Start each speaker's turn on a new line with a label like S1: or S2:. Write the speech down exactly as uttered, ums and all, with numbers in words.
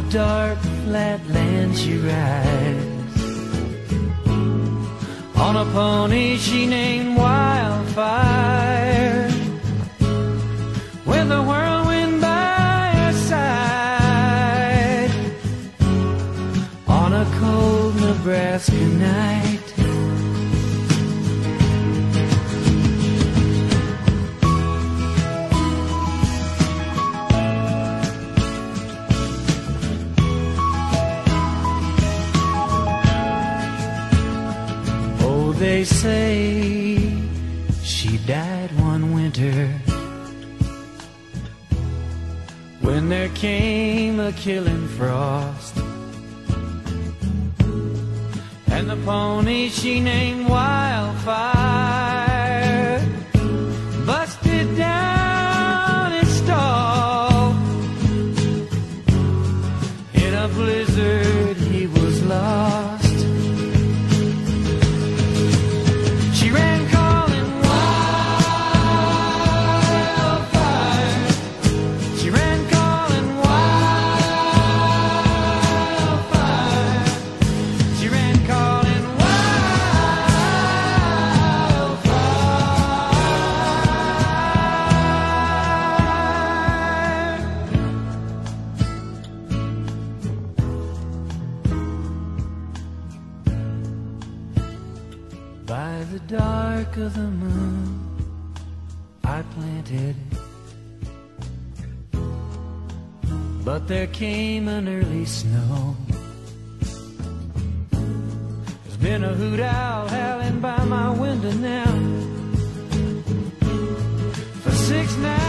S1: dark flatland she rides, on a pony she named Wildfire, with the whirlwind by her side, on a cold Nebraska night. They say she died one winter, when there came a killing frost, and the pony she named Wildfire busted down its stall. In a blizzard he was lost. She ran calling wildfire. She ran calling wildfire. She ran calling By the dark of the moon I planted, but there came an early snow. There's been a hoot owl howling by my window now for six nights.